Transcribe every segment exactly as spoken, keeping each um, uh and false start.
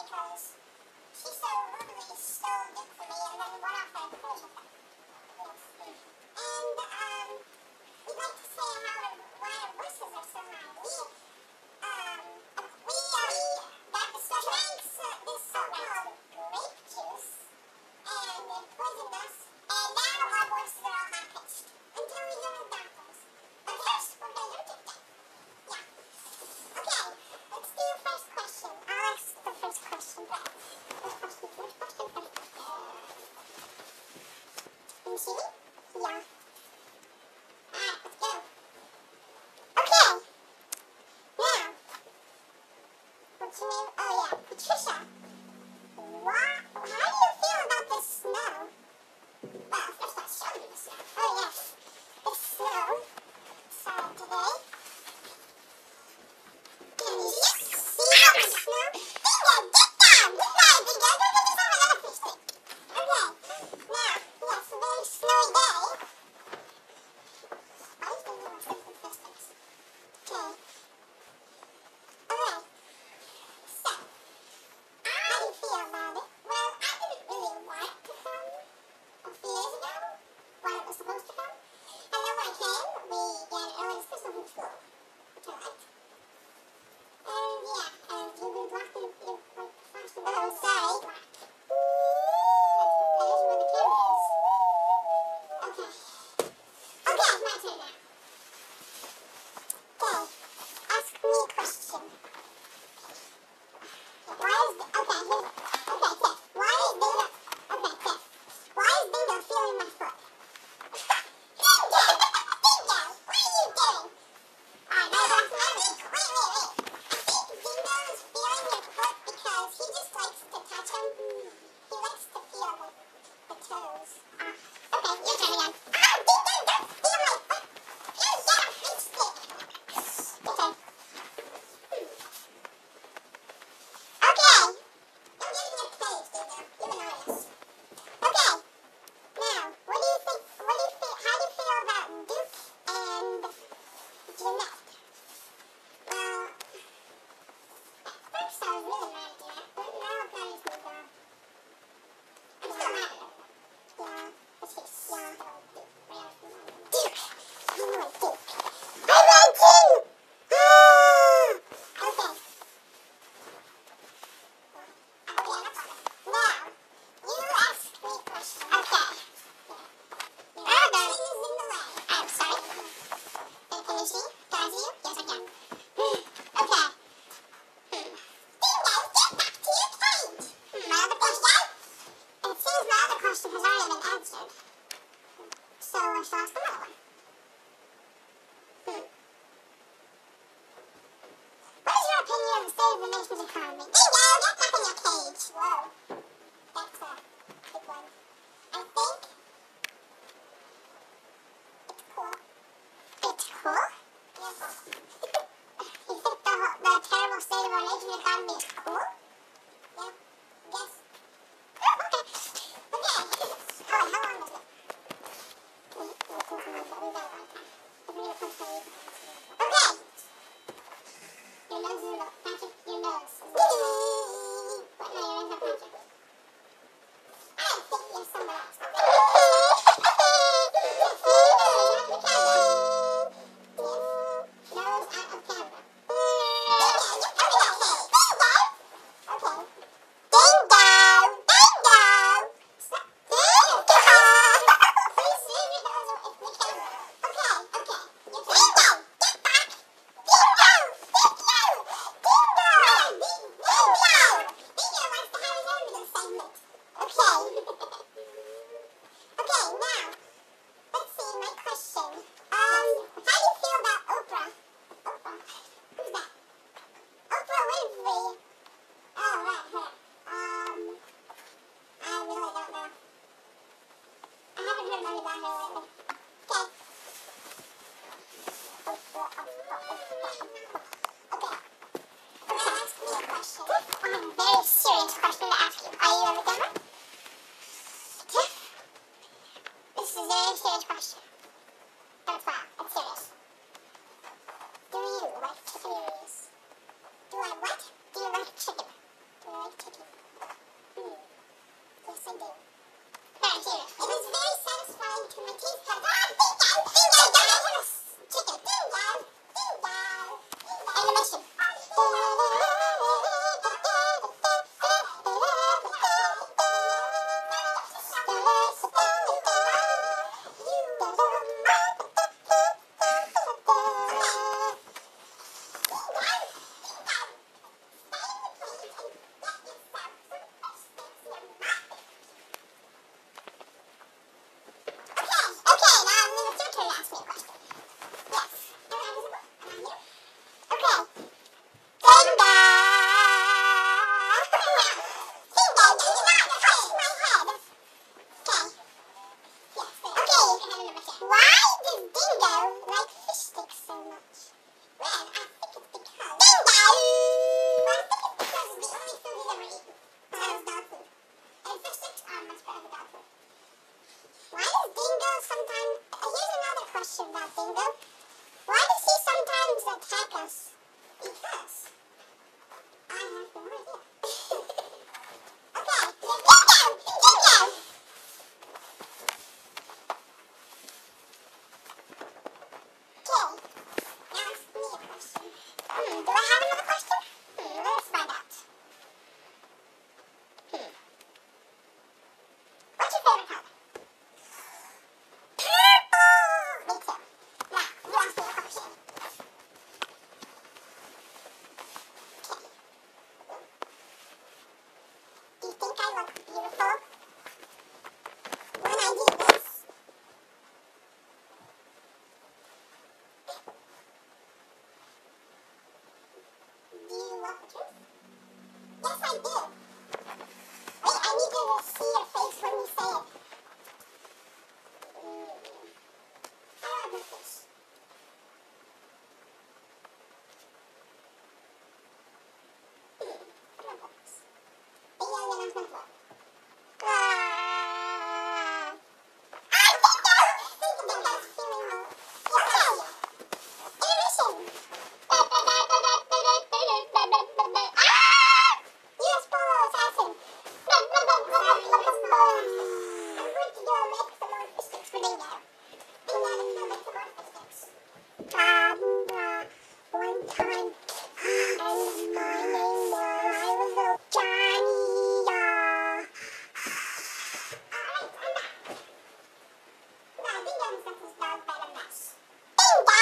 because she so rudely stole Duke from me and then went off on a cruise with him. Yes. And, um, we'd like to say how why our voices are so high. We, um, we, um, that drinks uh, this so-called grape juice, and it poisoned us, and now our voices are all high-pitched until we go to the doctors. But first, we're gonna learn to think. Yeah. Okay, let's do the first question. I'll ask the first question, but first question, first question, first question. Can you see me? Yeah. Alright, let's go. Okay. Now, what's your name? Oh yeah, Patricia. Why, how do you feel about the snow? Well, first let's show you the snow. Oh yes, the snow. Started today. Can you see all the snow? Bingo, get down! Good night, Bingo. Go get this over another fish stick. Okay, now, yes, a very snowy day. Why is Bingo on some fish sticks? Okay. Alright. So, how do you feel about it? Well, I didn't really want to come a few years ago when it was supposed to come. And then when it came, we got an early dismissal from school, which I liked. And yeah, and you were blocking, you were flashing the oh, sorry. Black. That is where the camera is. Okay. Okay, my turn now. Okay, ask me a question. Why is, okay, here's, okay, Tiff. Why is Bingo, okay, Tiff. Why is Bingo feeling my foot? Bingo! Bingo! What are you doing? Alright, no, that's not me. Wait, wait, wait. I think Bingo is feeling your foot because he just likes to touch him. He likes to feel the, the toes. Ah, okay, your turn again. Ah, Bingo, don't feel my foot. You get a fish stick. Your turn. Okay. Don't get in your cage, Bingo. You're an artist. Okay. Now, what do you think, what do you think, how do you feel about Duke and Jeanette? Well, at first I was really mad at Jeanette, but now I've got his moved on. I'm still mad at her. Yeah, it's his, yeah. Duke! I want Duke. I want Duke! Ah! Okay. Okay, now, you asked me a question. Okay. Oh, God. Is in the way. I'm sorry. Can, can you see? Can I see you? Yes, I can. Okay. Hmm. Bingo, get back to your cage. My other question? It seems my other question has already been answered. So I shall ask another one. Hmm. What is your opinion of the state of the nation's economy? Bingo, get back in your cage. Whoa. That's a big one. I think it's cool. It's cool? Yes. You think the, whole- the terrible state of our nation's economy is cool? Yeah. Yes. Oh, okay. Okay. Oh, how long is it? We, we can continue, but we got a long time. If we need to come to okay. Your nose is up. Patrick, your nose. What? No, your nose is up, Patrick. I don't think you're someone else. Nose out of camera. Bingo, you're coming out here. Bingo! like chicken? Hmm. Yes, I do. Right here. It was very satisfying to my taste buds. Ah, bingo! Bingo! Bingo! Chicken. Bingo! Bingo! And the mushroom. About Bingo. Why does he sometimes attack us? Because I have no idea. Okay, Bingo! Bingo! Okay, ask me a question. Hmm, do I have another question? Hmm, let's find out. Hmm. What's your favorite color? Me too. Now, you ask me a question. Okay. Do you think I look beautiful when I do this? Do you want the truth? Yes, I do. Wait, I need to see your face when you say it. Mm. I love your face. Hmm. I love your face. Tingnan niya lang sa vlog. Ah! Ah! Bingo! Bingo! Bingo's feeling low. Okay. Intermission. Ah! U S Polo Assassin. I'm going to do a make some more fish sticks for Bingo. Bingo, Bingo, make some more fish sticks. Um, uh, one time, and my name was, I was little Johnny, uh. Alright, I'm back. No, Bingo has left his dog bed a mess. Bingo!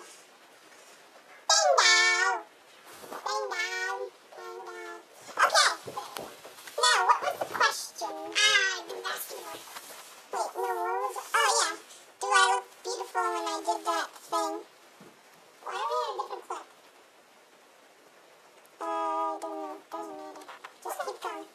Bingo! Bingo! Bingo. Okay. Now, what was the question? Ah, I didn't ask you one. Wait, no, what was it? Oh, yeah. Do I look beautiful when I did that thing? Why are we in a different clip? Uh, I don't know. Doesn't matter. Just keep going.